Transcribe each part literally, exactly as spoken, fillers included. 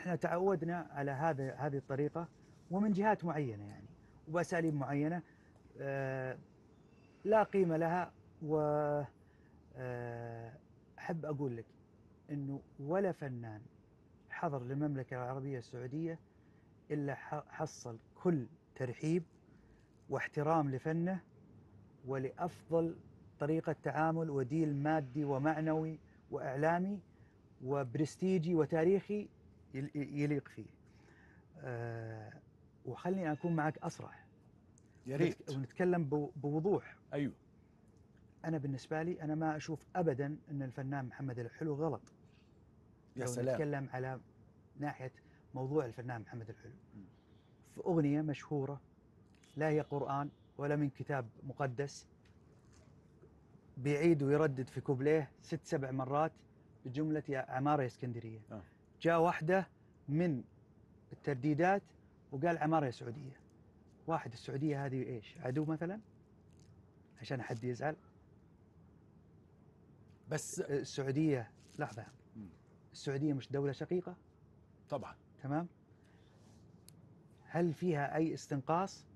احنا تعودنا على هذا هذه الطريقة ومن جهات معينة يعني وبأساليب معينة آه، لا قيمة لها. و آه، أحب أقول لك إنه ولا فنان حضر للمملكة العربية السعودية إلا حصل كل ترحيب واحترام لفنه ولأفضل طريقة تعامل وديل مادي ومعنوي وإعلامي وبرستيجي وتاريخي يليق فيه. أه وخلني أكون معك أصرح يا ريت ونتكلم بوضوح. أيوه. أنا بالنسبة لي أنا ما أشوف أبدا أن الفنان محمد الحلو غلط. يا لو سلام. نتكلم على ناحية موضوع الفنان محمد الحلو في أغنية مشهورة لا هي قرآن ولا من كتاب مقدس بيعيد ويردد في كوبليه ست سبع مرات بجملة يا عمارة يا اسكندرية. آه. جاء واحدة من الترديدات وقال عمارة يا سعودية. واحد السعودية هذه إيش عدو مثلا عشان حد يزعل؟ بس السعودية لحظة، السعودية مش دولة شقيقة؟ طبعا. تمام. هل فيها أي استنقاص؟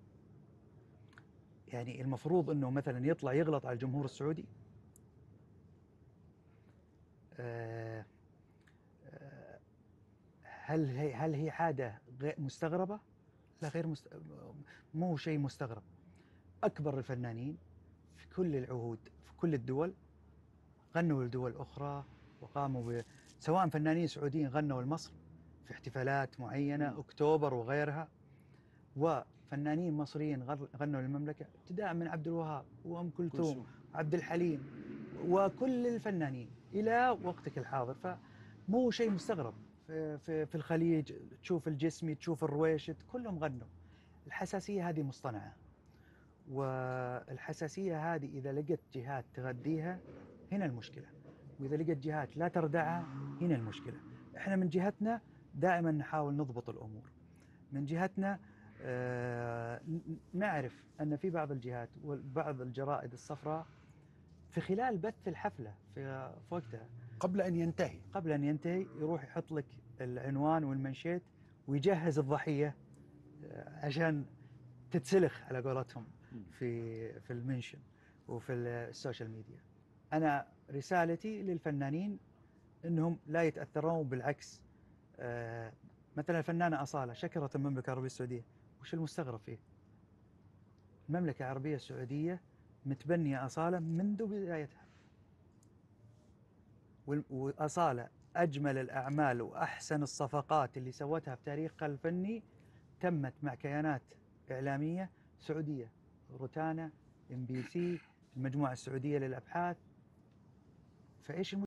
يعني المفروض أنه مثلا يطلع يغلط على الجمهور السعودي؟ أه أه هل هي هل هي حاجة غير مستغربة؟ لا غير مست... مو شيء مستغرب. أكبر الفنانين في كل العهود في كل الدول غنوا لدول أخرى وقاموا ب... سواء فنانين سعوديين غنوا لمصر في احتفالات معينة أكتوبر وغيرها، وفنانين مصريين غنوا للمملكة ابتداء من عبد الوهاب وأم كلثوم وعبد الحليم وكل الفنانين إلى وقتك الحاضر. فمو شيء مستغرب. في, في, في الخليج تشوف الجسمي تشوف الرويشد كلهم غنوا. الحساسية هذه مصطنعة، والحساسية هذه إذا لقت جهات تغذيها هنا المشكلة، وإذا لقت جهات لا تردعها هنا المشكلة. إحنا من جهتنا دائما نحاول نضبط الأمور. من جهتنا آه نعرف أن في بعض الجهات وبعض الجرائد الصفراء في خلال بث الحفلة في وقتها قبل أن ينتهي قبل أن ينتهي يروح يحط لك العنوان والمنشيت ويجهز الضحية عشان تتسلخ على قولتهم في في المنشن وفي السوشيال ميديا. أنا رسالتي للفنانين أنهم لا يتأثرون، بالعكس. آه مثلا الفنانة أصالة شكرت المملكة العربية السعودية. وش المستغرب فيه؟ المملكة العربية السعودية متبنية أصالة منذ بدايتها، وأصالة أجمل الأعمال وأحسن الصفقات اللي سوتها في تاريخها الفني تمت مع كيانات إعلامية سعودية، روتانا، ام بي سي، المجموعة السعودية للأبحاث. فإيش